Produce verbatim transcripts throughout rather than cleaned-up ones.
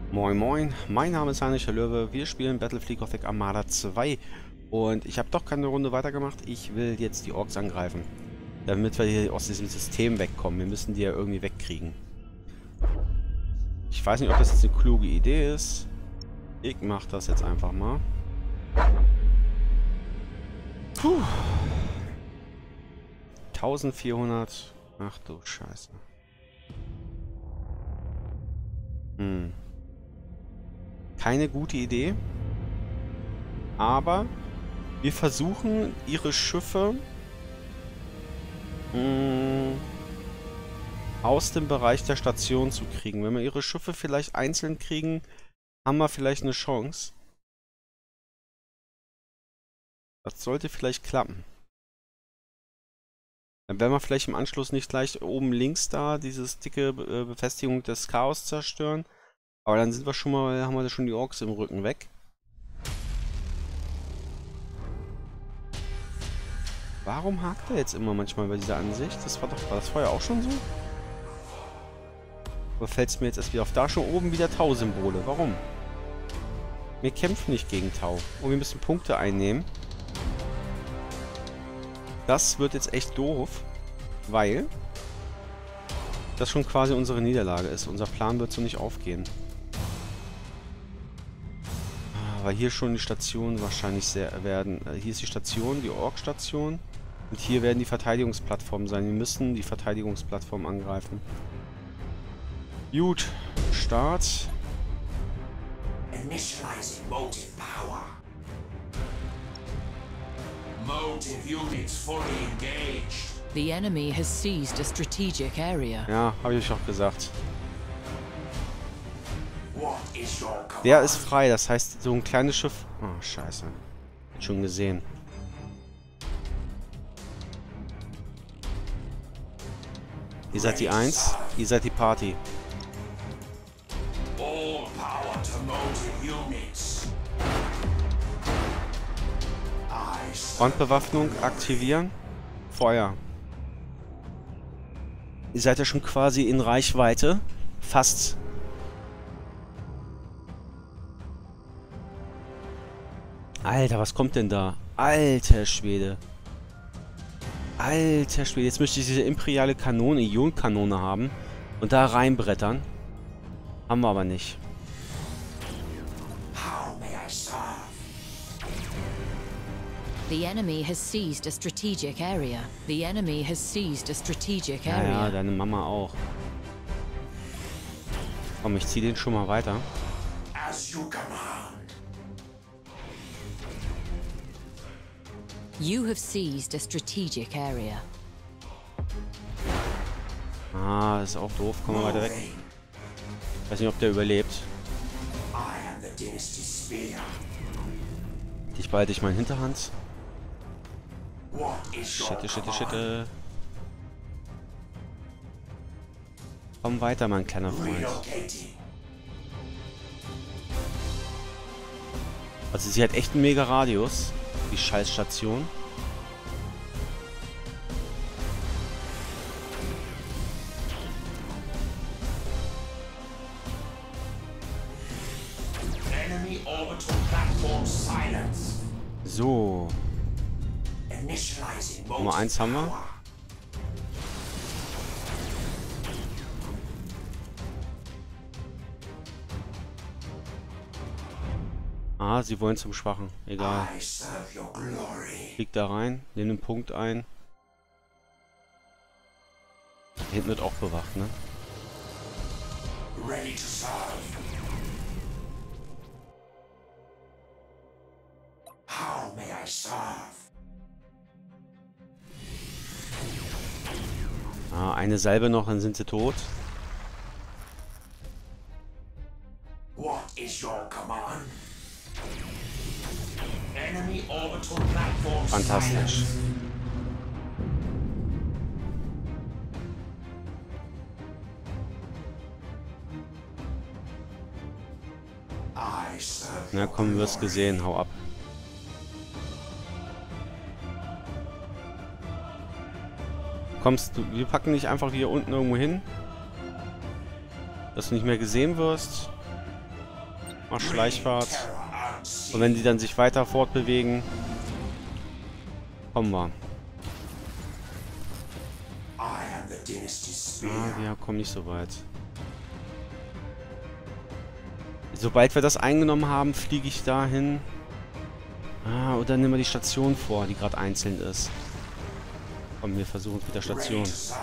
Moin Moin, mein Name ist Heinrich der Löwe, wir spielen Battlefleet Gothic Armada zwei und ich habe doch keine Runde weitergemacht, ich will jetzt die Orks angreifen, damit wir hier aus diesem System wegkommen, wir müssen die ja irgendwie wegkriegen. Ich weiß nicht, ob das jetzt eine kluge Idee ist, ich mache das jetzt einfach mal. Puh. eintausendvierhundert, ach du Scheiße. Hm. Keine gute Idee. Aber wir versuchen, ihre Schiffe mh, aus dem Bereich der Station zu kriegen. Wenn wir ihre Schiffe vielleicht einzeln kriegen, haben wir vielleicht eine Chance. Das sollte vielleicht klappen. Dann werden wir vielleicht im Anschluss nicht gleich oben links da dieses dicke Be- Befestigung des Chaos zerstören. Aber dann sind wir schon mal, haben wir schon die Orks im Rücken weg. Warum hakt er jetzt immer manchmal bei dieser Ansicht? Das war doch, war das vorher auch schon so? Oder fällt es mir jetzt erst wieder auf? Da schon oben wieder Tau-Symbole. Warum? Wir kämpfen nicht gegen Tau. Und wir müssen Punkte einnehmen. Das wird jetzt echt doof, weil das schon quasi unsere Niederlage ist. Unser Plan wird so nicht aufgehen. Weil hier schon die Stationen wahrscheinlich sehr werden. Hier ist die Station, die Ork-Station. Und hier werden die Verteidigungsplattformen sein. Wir müssen die Verteidigungsplattform angreifen. Gut. Start. Initializing motive power. Motive units fully engaged. The enemy has seized a strategic area. Ja, habe ich euch auch gesagt. What is your command? Der ist frei, das heißt, so ein kleines Schiff... Oh, scheiße. Schon gesehen. Ihr seid die Eins, ihr seid die Party. All power to motive units. I Frontbewaffnung aktivieren. Feuer. Ihr seid ja schon quasi in Reichweite. Fast. Alter, was kommt denn da? Alter Schwede. Alter Schwede. Jetzt möchte ich diese imperiale Kanone, Ionkanone haben. Und da reinbrettern. Haben wir aber nicht. How may I serve? The enemy has seized a strategic area. The enemy has seized a strategic Ja, ja, area. deine Mama auch. Komm, ich zieh den schon mal weiter. As you command. You have seized a strategic area. Ah, das ist auch doof. Komm mal weiter weg. Weiß nicht, ob der überlebt. I am the dynasty spear. Dich behalte ich mal in Hinterhand. What is your Schitte, Schitte, command? Schitte. Komm weiter, mein kleiner Freund. Relocating. Also sie hat echt einen mega Radius. Die Scheißstation. Enemy orbital platform silence. So. Initializing Nummer motive eins haben wir. power. Ah, sie wollen zum Schwachen. Egal. I serve your glory. Fliegt da rein. Nimm den Punkt ein. Hinten wird auch bewacht, ne? Ready to serve. How may I serve? Ah, eine Salbe noch, dann sind sie tot. What is your command? Enemy orbital platform Fantastisch. silence. I serve Na your komm, du wirst glory. gesehen. Hau ab. Kommst du, wir packen dich einfach hier unten irgendwo hin. Dass du nicht mehr gesehen wirst. Mach Schleichfahrt. Terror unseen. Und wenn die dann sich weiter fortbewegen, kommen wir. I am the dynasty's spear. Ah, wir kommen nicht so weit. Sobald wir das eingenommen haben, fliege ich dahin. Ah, oder nehmen wir die Station vor, die gerade einzeln ist. Komm, wir versuchen es mit der Station. Ready to serve.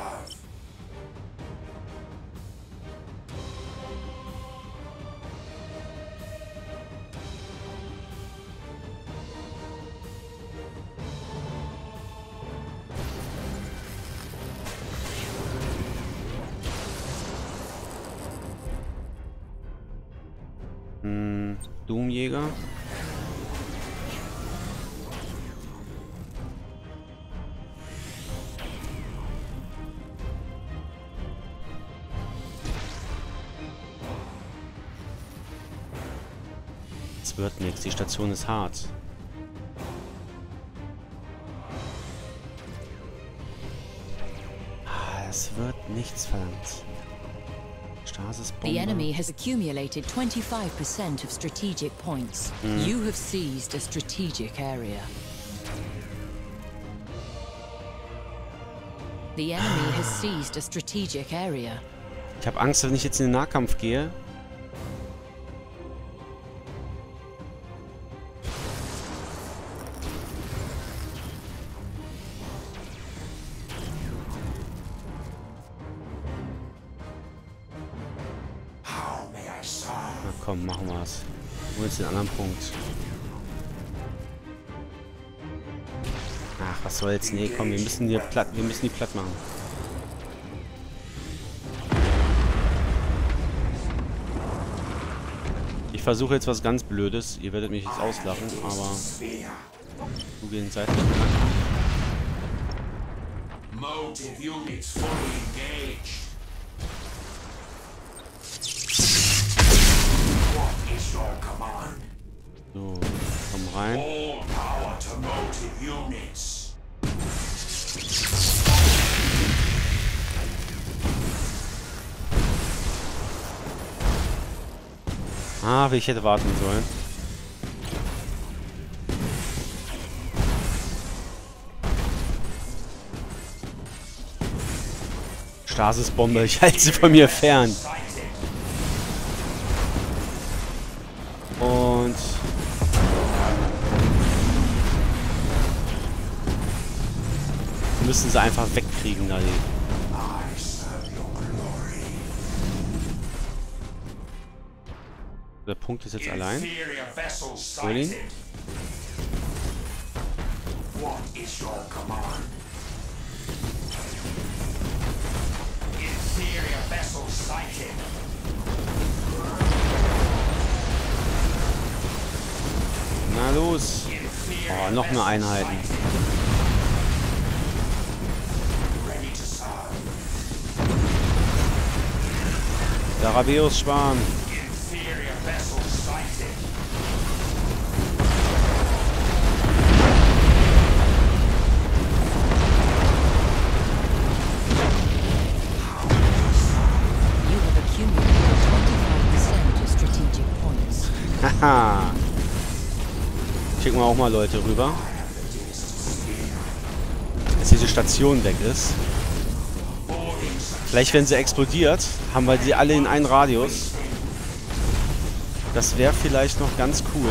Hm, Doomjäger. Es wird nichts, die Station ist hart. Ah, es wird nichts, verdammt. Stasisbombe. The enemy has accumulated twenty-five percent of strategic points. You have seized a strategic area. The enemy has seized a strategic area. Ich habe Angst, wenn ich jetzt in den Nahkampf gehe. How may I serve? Na komm, machen wir es. Holen uns den anderen Punkt. Ach, was soll's? Nee, komm, wir müssen hier platt, wir müssen die platt machen. Ich versuche jetzt was ganz Blödes. Ihr werdet mich jetzt auslachen, aber Spear. du gehen seitlich. Motive units fully engaged. What is your command? So, komm rein. All power to motive units. Ah, wie ich hätte warten sollen. Stasisbombe, ich halte sie von mir fern. Und müssen sie einfach wegkriegen da die. I serve your glory. Der Punkt ist jetzt allein. Inferior vessels Hol ihn. sighted. What is your command? Inferior vessels sighted. Na los. Inferior Oh, noch mehr Einheiten. ready to serve. Darabeus Schwarm. Inferior vessels sighted. You have accumulated twenty-five percent of strategic points. Haha. Schicken wir auch mal Leute rüber. Dass diese Station weg ist. Vielleicht, wenn sie explodiert, haben wir die alle in einen Radius. Das wäre vielleicht noch ganz cool.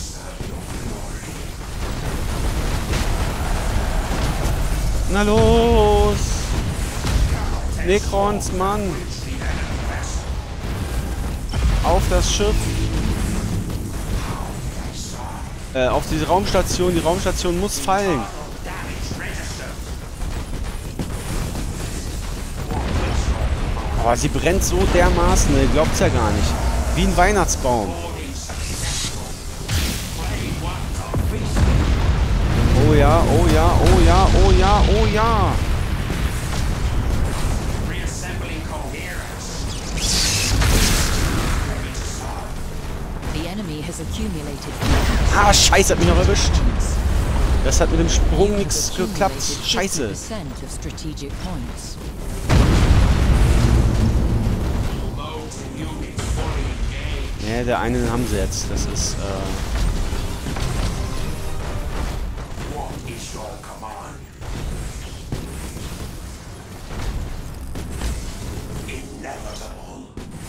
Na los! Necrons, Mann! Auf das Schiff! Äh, auf diese Raumstation. Die Raumstation muss fallen. Aber sie brennt so dermaßen, ihr glaubt's ja gar nicht. Wie ein Weihnachtsbaum. Oh ja, oh ja, oh ja, oh ja, oh ja. Reassembling coherence. The enemy has accumulated Ah, scheiße, hat mich noch erwischt. Das hat mit dem Sprung You have nichts geklappt. accumulated Scheiße. fifty percent of strategic points. Motive units fully engaged. Ja, der eine haben sie jetzt. Das ist, äh... What is your command? Inevitable.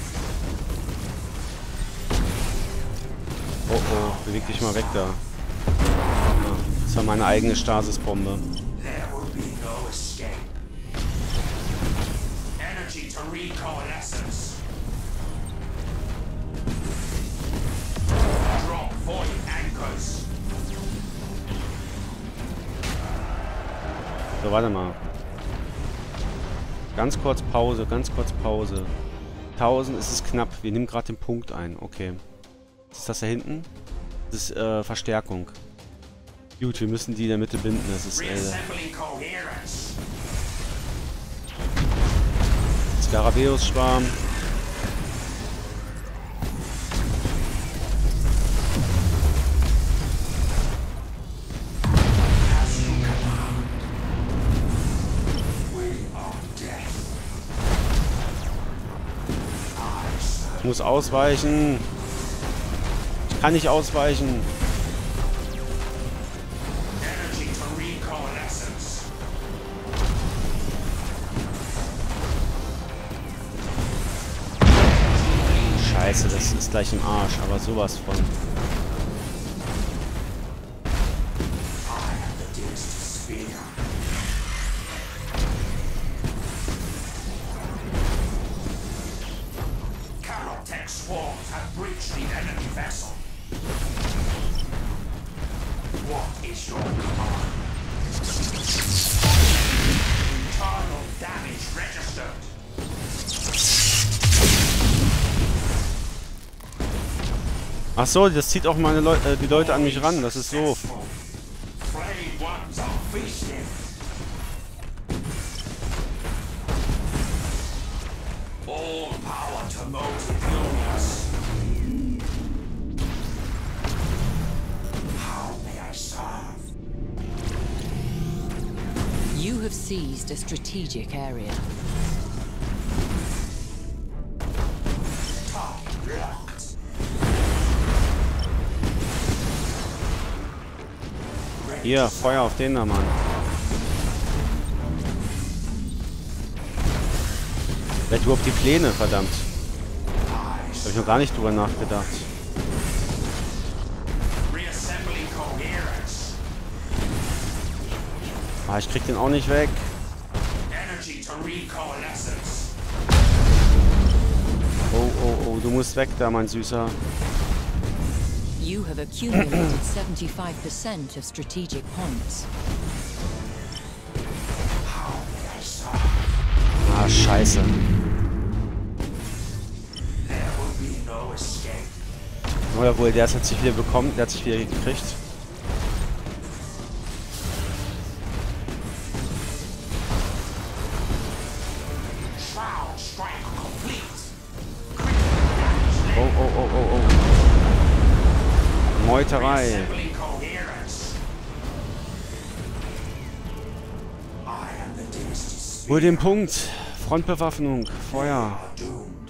Oh oh, beweg dich mal weg da. Ja, das war meine eigene Stasisbombe. There will be no escape. Energy to recoalescence. Drop void anchors. So, warte mal. Ganz kurz Pause, ganz kurz Pause. tausend ist es knapp. Wir nehmen gerade den Punkt ein. Okay. Was ist das da hinten? Das ist äh, Verstärkung. Gut, wir müssen die in der Mitte binden. Das ist äh, Reassembling coherence. Skarabäus-Schwarm. As you command. We are death. I serve. Ich muss ausweichen. Ich kann nicht ausweichen. Energy to recoalescence. Scheiße, das ist gleich im Arsch, aber sowas von. I am the dearest sphere. Calotech swarms have breached the enemy vessel. What is your command? Internal damage registered. Ach so, das zieht auch meine Leu äh, die Leute an mich ran. Das ist doof. Flayed ones are feasting. All power to motive Julius. How may I serve? You have seized a strategic area. Target locked. Hier, Feuer auf den da, Mann. Vielleicht überhaupt die Pläne, verdammt. Da habe ich noch gar nicht drüber nachgedacht. Reassembling coherence. Ah, ich krieg den auch nicht weg. Energy to recoalescence. Oh, oh, oh, du musst weg da, mein Süßer. You have accumulated seventy-five percent of strategic points. How may I serve? Ah, scheiße. There will be no escape. Oder wohl, der hat sich wieder bekommen, der hat sich wieder gekriegt. Shroud strike complete. Oh, oh, oh, oh, oh. Meuterei. Reassembling coherence. I am the dynasty sphere. Hol den Punkt. Frontbewaffnung. Feuer. Are doomed.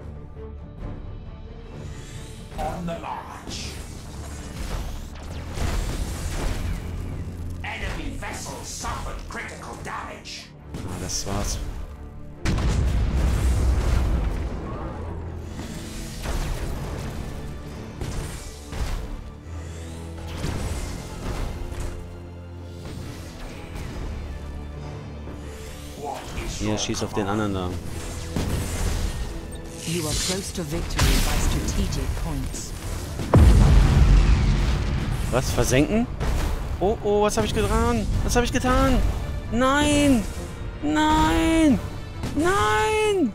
On the march. Enemy vessel suffered critical damage. Ah, das war's. What is Hier, your schieß auf den anderen da. You are close to victory by strategic points. Was? Versenken? Oh, oh, was habe ich getan? Was habe ich getan? Nein! Nein! Nein!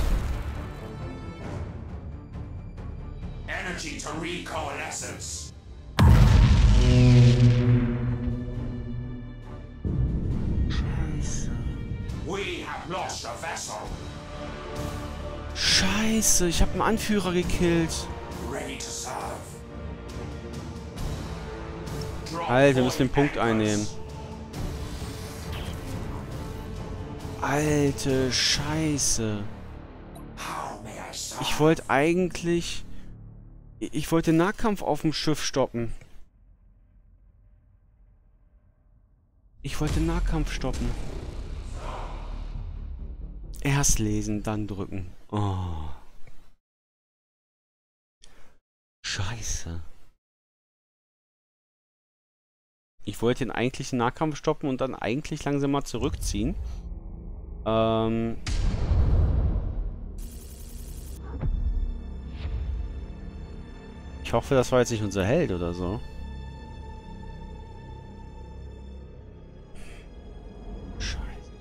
energy to recoalescence? We have lost a vessel. Scheiße, ich habe einen Anführer gekillt. Ready to serve. Drop Alter, wir müssen den void Punkt anchors. einnehmen. Alte Scheiße. How may I serve? Ich wollte eigentlich Ich wollte Nahkampf auf dem Schiff stoppen. Ich wollte Nahkampf stoppen. Erst lesen, dann drücken. Oh. Scheiße. Ich wollte den eigentlichen Nahkampf stoppen und dann eigentlich langsam mal zurückziehen. Ähm... Ich hoffe, das war jetzt nicht unser Held oder so. Scheiße.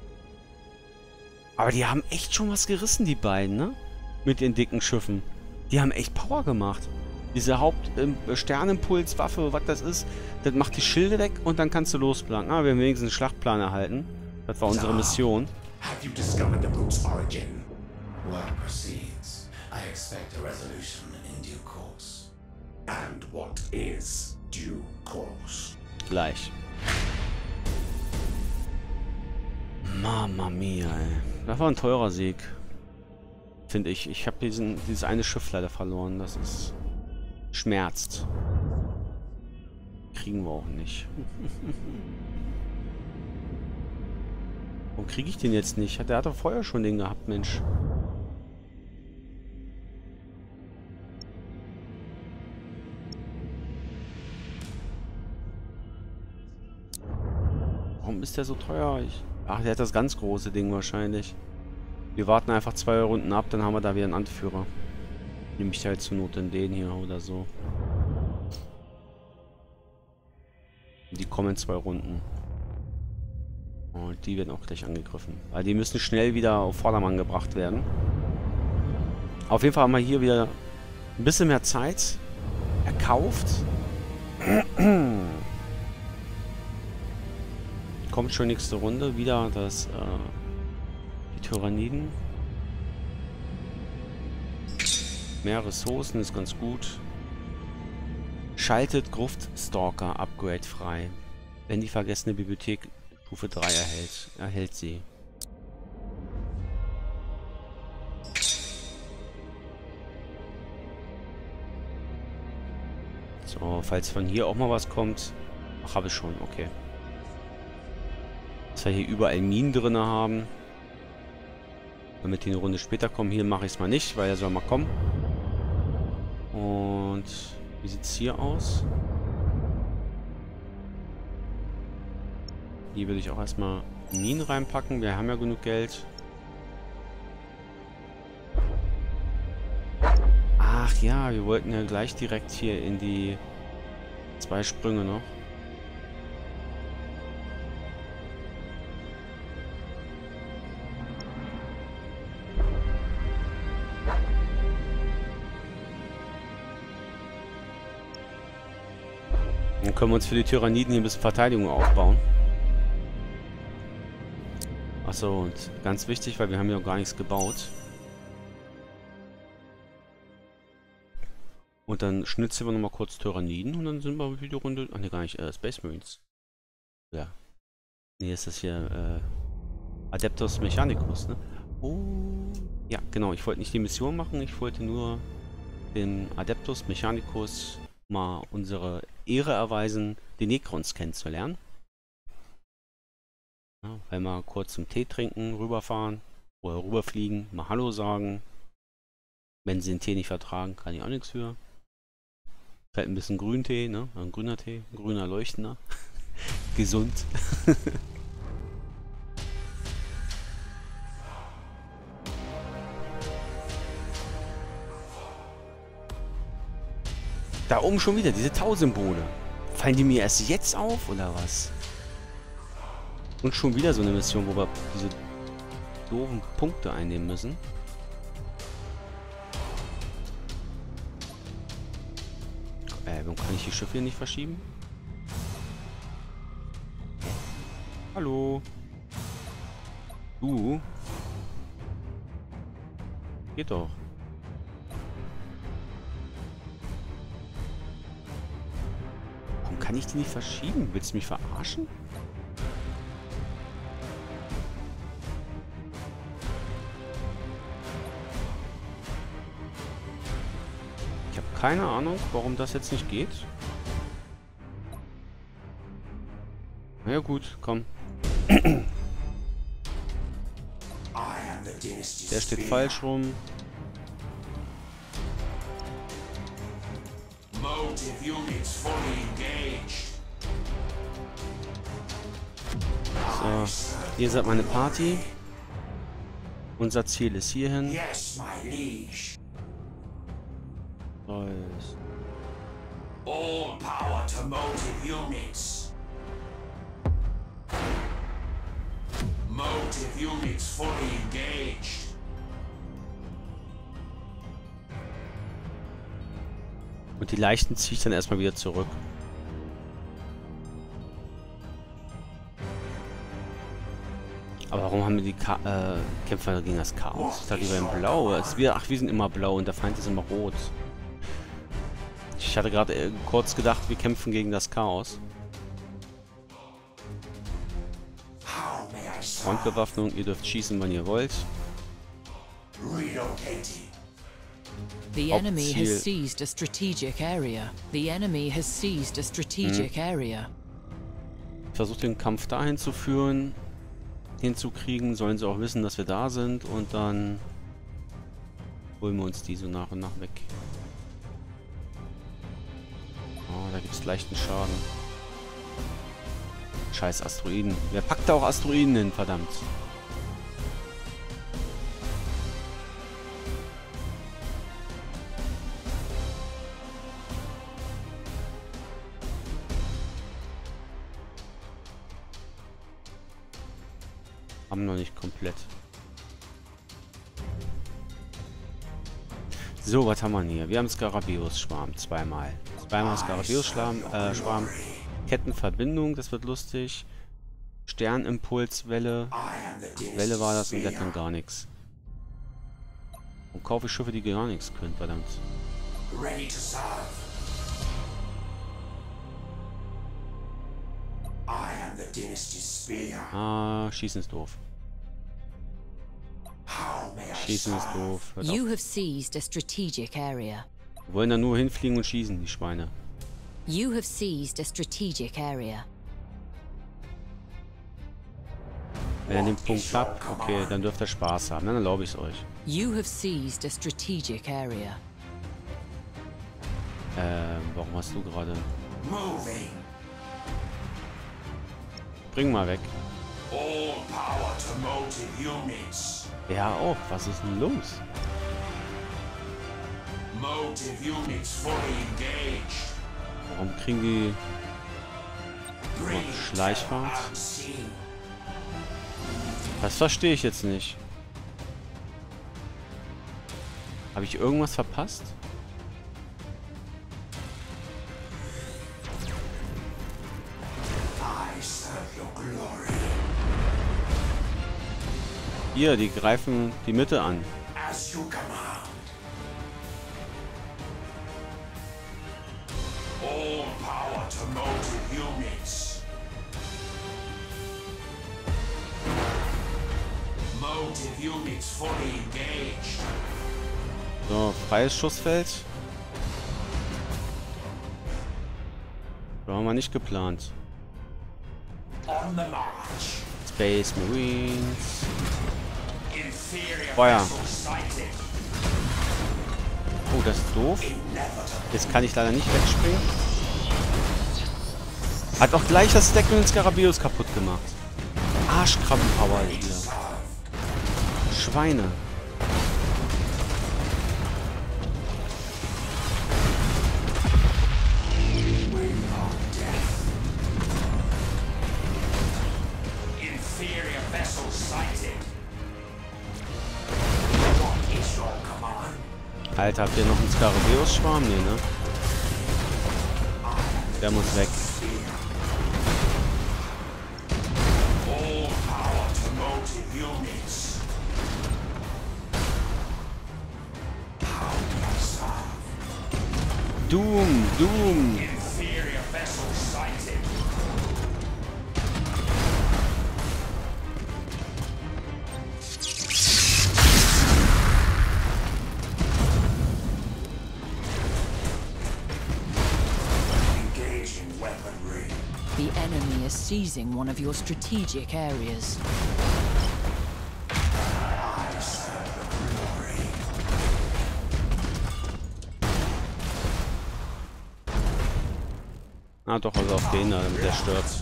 Aber die haben echt schon was gerissen, die beiden, ne? Mit den dicken Schiffen. Die haben echt Power gemacht. Diese Haupt-Sternenimpuls-Waffe, was das ist, das macht die Schilde weg und dann kannst du losplanen. Ah, wir haben wenigstens einen Schlachtplan erhalten. Das war unsere Mission. Have you discovered the brute's origin? Work proceeds. I expect a resolution in due course. And what is due course? Gleich. Mamma mia, ey. Das war ein teurer Sieg. Finde ich. Ich habe diesen dieses eine Schiff leider verloren. Das ist... schmerzt. Kriegen wir auch nicht. Warum kriege ich den jetzt nicht? Der hat doch vorher schon den gehabt, Mensch. Warum ist der so teuer? Ich, ach, der hat das ganz große Ding wahrscheinlich. Wir warten einfach zwei Runden ab, dann haben wir da wieder einen Anführer. Nehme ich halt zur Not in den hier oder so. Die kommen in zwei Runden. Und die werden auch gleich angegriffen. Weil die müssen schnell wieder auf Vordermann gebracht werden. Auf jeden Fall haben wir hier wieder ein bisschen mehr Zeit erkauft. Kommt schon nächste Runde wieder das äh, die Tyranniden. Mehr Ressourcen ist ganz gut. Schaltet Gruftstalker Upgrade frei. Wenn die vergessene Bibliothek Stufe drei erhält, erhält sie. So, falls von hier auch mal was kommt. Ach, habe ich schon, okay. Dass wir hier überall Minen drin haben. Damit die eine Runde später kommen. Hier mache ich es mal nicht, weil er soll mal kommen. Und wie sieht es hier aus? Hier würde ich auch erstmal Minen reinpacken. Wir haben ja genug Geld. Ach ja, wir wollten ja gleich direkt hier in die zwei Sprünge noch. Dann können wir uns für die Tyranniden hier ein bisschen Verteidigung aufbauen. Achso, und ganz wichtig, weil wir haben ja auch gar nichts gebaut. Und dann schnitzen wir nochmal kurz Tyranniden und dann sind wir wieder die Runde... Ach ne, gar nicht, äh, Space Marines. Ja. Ne, ist das hier, äh... Adeptus Mechanicus, ne? Oh... Ja, genau, ich wollte nicht die Mission machen, ich wollte nur den Adeptus Mechanicus mal unsere Ehre erweisen, die Necrons kennenzulernen. Ja, weil wir kurz zum Tee trinken, rüberfahren oder rüberfliegen, mal Hallo sagen. Wenn sie den Tee nicht vertragen, kann ich auch nichts für. Halt ein bisschen Grüntee, ne? Ein grüner Tee, ein grüner Leuchtender. Gesund. Da oben schon wieder, diese Tau-Symbole. Fallen die mir erst jetzt auf, oder was? Und schon wieder so eine Mission, wo wir diese doofen Punkte einnehmen müssen. Äh, warum kann ich die Schiffe hier nicht verschieben? Hallo? Du? Geht doch. Warum kann ich die nicht verschieben? Willst du mich verarschen? Keine Ahnung, warum das jetzt nicht geht. Na ja, gut, komm. Der steht falsch rum. So, ihr seid meine Party. Unser Ziel ist hierhin. Yes, my liege. Nice. All power to motive units. Motive units fully engaged. Und die Leichten ziehe ich dann erstmal wieder zurück. Aber warum haben wir die Ka äh, Kämpfer gegen das Chaos? Ich dachte, die wären blau. Es wir, ach, wir sind immer blau und der Feind ist immer rot. Ich hatte gerade äh, kurz gedacht, wir kämpfen gegen das Chaos. Frontbewaffnung, ihr dürft schießen, wann ihr wollt. The enemy has seized a strategic area. The enemy has seized a strategic hm. area. Versucht den Kampf dahin zu führen, hinzukriegen, sollen sie auch wissen, dass wir da sind und dann holen wir uns die so nach und nach weg. Oh, da gibt es leichten Schaden. Scheiß Asteroiden. Wer packt da auch Asteroiden hin, verdammt? Haben noch nicht komplett. So, was haben wir hier? Wir haben Skarabäus-Schwarm. Zweimal. Zweimal Skarabäus-Schwarm. Äh, Schwarm. Kettenverbindung, das wird lustig. Sternimpulswelle. Welle war das und der kann gar nichts. Und kaufe ich Schiffe, die gar nichts können, verdammt. Ah, Schießen ist doof. Schießen ist doof. You have seized a strategic area. Wir wollen da nur hinfliegen und schießen, die Schweine. You have seized a strategic area. Wenn ihr den Punkt habt, okay, dann dürft ihr Spaß haben. Dann erlaube ich es euch. You have seized a strategic area. Ähm, warum hast du gerade... Bring mal weg. Ja, auch. Was ist denn los? Warum kriegen die oh, Schleichfahrt? Das verstehe ich jetzt nicht. Habe ich irgendwas verpasst? Hier, die greifen die Mitte an. So, freies Schussfeld. Das haben wir nicht geplant. Space Marines. Feuer. Oh, das ist doof. Jetzt kann ich leider nicht wegspringen. Hat auch gleich das Stack mit den Skarabäus kaputt gemacht. Arschkrabbenpower hier. Schweine. Alter, habt ihr noch einen Skarabäus-Schwarm? Nee, ne? Der muss weg. Doom, Doom. The enemy is seizing one of your strategic areas. Ah, doch, also auf den, damit der stirbt.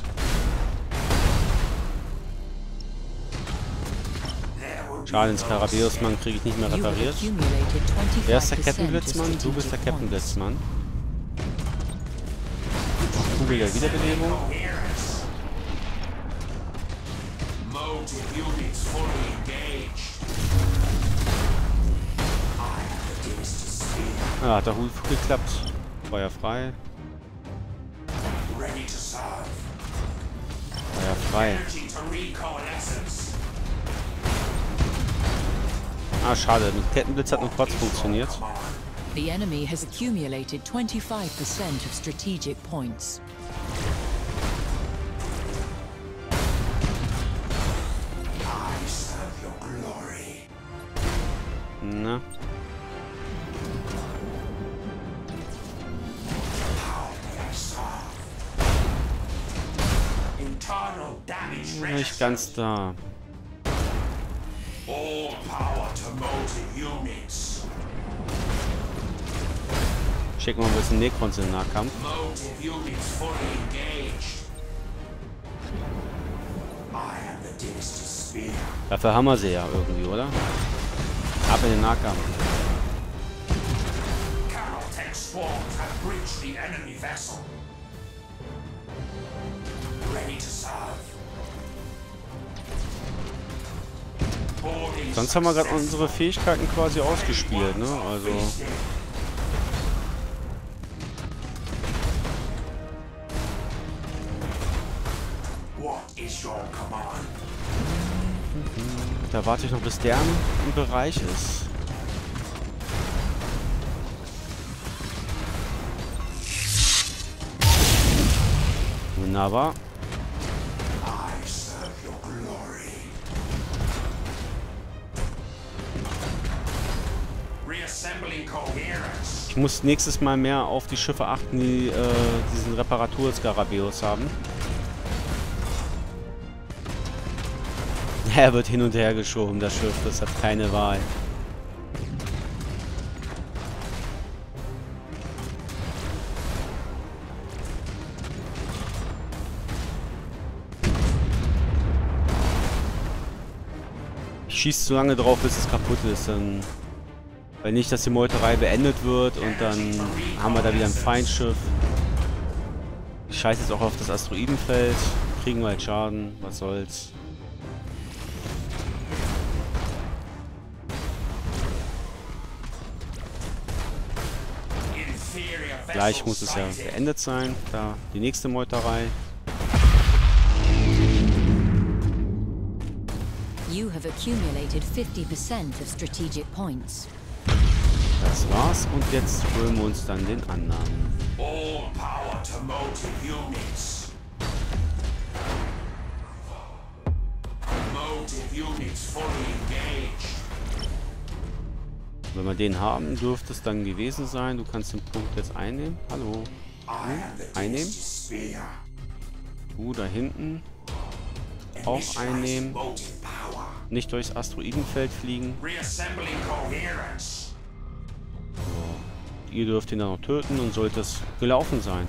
Schade, ins Skarabeus-Mann kriege ich nicht mehr repariert. Wer ist der Kettenblitzmann? Du bist der Kettenblitzmann. Kugel der Wiederbelebung. Ah, hat der Hut geklappt. Feuer frei. Feuer frei. Ah, schade. Mit Kettenblitz hat nur kurz funktioniert. The enemy has accumulated twenty-five percent of strategic points. Na. Nicht ganz da. All power to motive units. Schicken wir mal ein bisschen Necrons in den Nahkampf. Motive units fully engaged. I am the Dynasty Spear. Dafür haben wir sie ja irgendwie, oder? Ab in den Nahkampf. Caltech swarms have breached the enemy vessel. Ready to serve. Sonst haben wir gerade unsere Fähigkeiten quasi ausgespielt, ne? Also. Da warte ich noch, bis der im Bereich ist. Wunderbar. Ich muss nächstes Mal mehr auf die Schiffe achten, die äh, diesen Reparatur-Skarabeus haben. Er wird hin und her geschoben, das Schiff, das hat keine Wahl. Ich schieße so lange drauf, bis es kaputt ist, dann... Weil nicht, dass die Meuterei beendet wird und dann haben wir da wieder ein Feindschiff. Ich scheiße jetzt auch auf das Asteroidenfeld. Kriegen wir halt Schaden, was soll's. Gleich muss es ja beendet sein. Da die nächste Meuterei. You have accumulated fifty percent of strategic points. Das war's und jetzt holen wir uns dann den anderen. All power to motive units. Motive units fully engaged. Wenn wir den haben, dürfte es dann gewesen sein. Du kannst den Punkt jetzt einnehmen. Hallo. Hm? Einnehmen. Du da hinten. Auch einnehmen. Nicht durchs Asteroidenfeld fliegen. So. Ihr dürft ihn dann noch töten und sollte es gelaufen sein.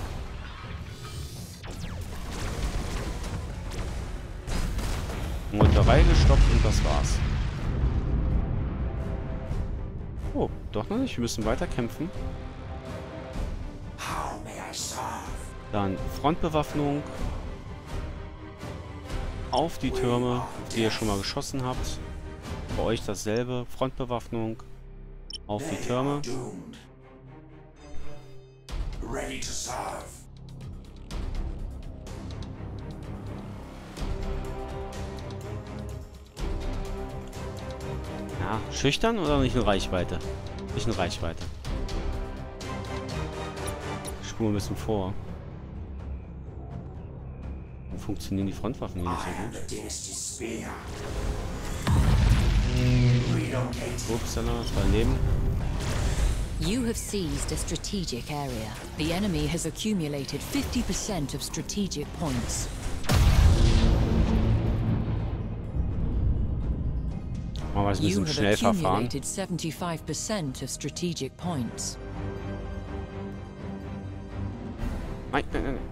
Meuterei gestoppt und das war's. Oh, doch noch nicht. Wir müssen weiter kämpfen. Dann Frontbewaffnung. Auf die Türme, auf die ihr schon mal geschossen habt. Bei euch dasselbe. Frontbewaffnung. Auf die Türme. Ja, schüchtern oder nicht in Reichweite? Nicht in Reichweite. Ich spule ein bisschen vor. Wo funktionieren die Frontwaffen hier nicht so gut? Ups, das war daneben. You have seized a strategic area. The enemy has accumulated fifty percent of strategic points. Aber wir müssen schnell verfahren. You have accumulated seventy-five percent of strategic points. Nein, nein, nein.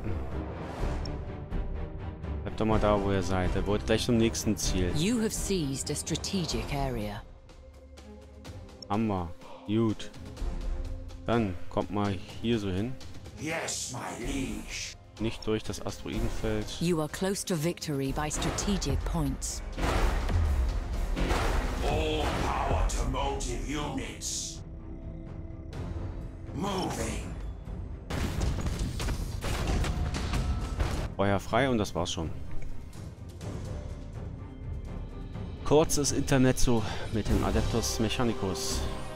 Bleibt doch mal da, wo ihr seid. Er wollte gleich zum nächsten Ziel. You have seized a strategic area. Hammer. Gut. Dann kommt mal hier so hin. Yes, my liege. Nicht durch das Asteroidenfeld. You are close to victory by strategic points. All power to motive units. Moving. Feuer frei und das war's schon. Kurzes Internet so mit dem Adeptus Mechanicus.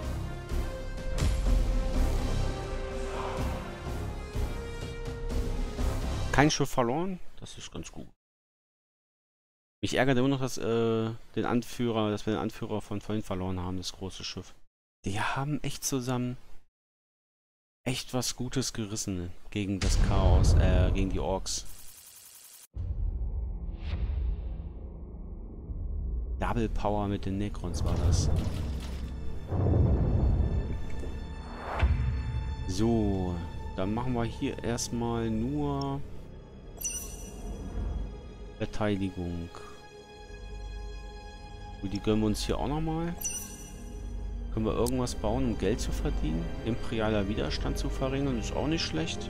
Kein Schiff verloren, das ist ganz gut. Mich ärgert immer noch, dass äh, den Anführer, dass wir den Anführer von vorhin verloren haben, das große Schiff. Die haben echt zusammen echt was Gutes gerissen gegen das Chaos, äh, gegen die Orks. Double Power mit den Necrons war das. So, dann machen wir hier erstmal nur Verteidigung. Und die gönnen wir uns hier auch nochmal. Können wir irgendwas bauen, um Geld zu verdienen? Imperialer Widerstand zu verringern, ist auch nicht schlecht.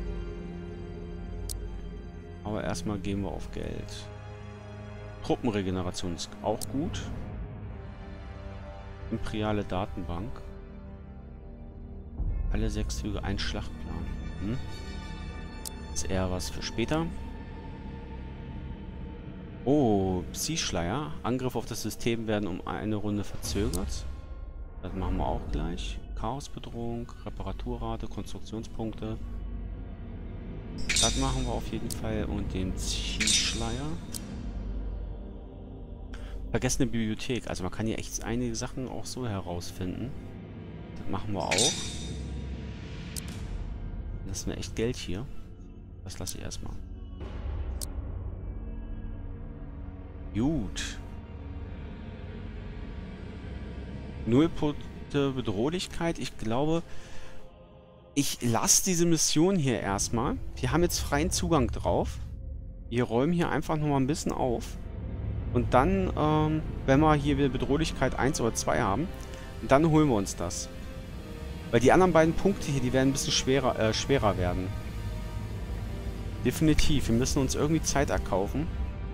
Aber erstmal gehen wir auf Geld. Truppenregeneration ist auch gut. Imperiale Datenbank. Alle sechs Züge ein Schlachtplan. Hm? Ist eher was für später. Oh, Psi-Schleier. Angriff auf das System werden um eine Runde verzögert. Das machen wir auch gleich. Chaosbedrohung, Reparaturrate, Konstruktionspunkte. Das machen wir auf jeden Fall. Und den Psi-Schleier. Vergessene Bibliothek. Also man kann hier echt einige Sachen auch so herausfinden. Das machen wir auch. Lassen wir echt Geld hier. Das lasse ich erstmal. Gut. Null Punkte Bedrohlichkeit. Ich glaube, ich lasse diese Mission hier erstmal. Wir haben jetzt freien Zugang drauf. Wir räumen hier einfach nochmal ein bisschen auf. Und dann, ähm, wenn wir hier wieder Bedrohlichkeit eins oder zwei haben, dann holen wir uns das. Weil die anderen beiden Punkte hier, die werden ein bisschen schwerer, äh, schwerer werden. Definitiv. Wir müssen uns irgendwie Zeit erkaufen.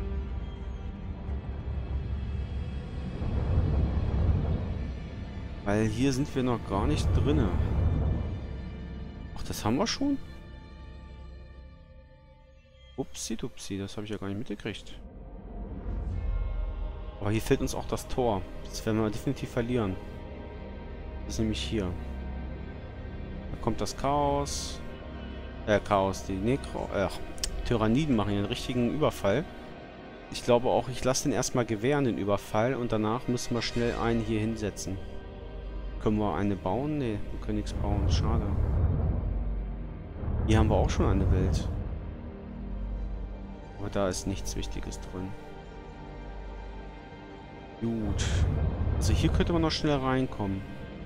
Weil hier sind wir noch gar nicht drin. Ach, das haben wir schon? Upsi dupsi, das habe ich ja gar nicht mitgekriegt. Aber hier fehlt uns auch das Tor. Das werden wir definitiv verlieren. Das ist nämlich hier. Da kommt das Chaos. Äh, Chaos. Die Necro... Äh, Tyranniden machen hier einen richtigen Überfall. Ich glaube auch, ich lasse den erstmal gewähren, den Überfall. Und danach müssen wir schnell einen hier hinsetzen. Können wir eine bauen? Ne, wir können nichts bauen. Schade. Hier haben wir auch schon eine Welt. Aber da ist nichts Wichtiges drin. Gut. Also hier könnte man noch schnell reinkommen.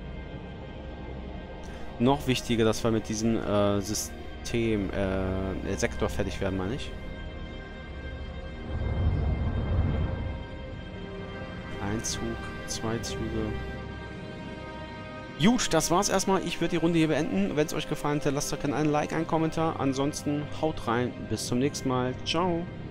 Noch wichtiger, dass wir mit diesem äh, System, äh, Sektor fertig werden, meine ich. Ein Zug, zwei Züge. Gut, das war's erstmal. Ich würde die Runde hier beenden. Wenn es euch gefallen hat, lasst doch gerne ein Like, einen Kommentar. Ansonsten haut rein. Bis zum nächsten Mal. Ciao.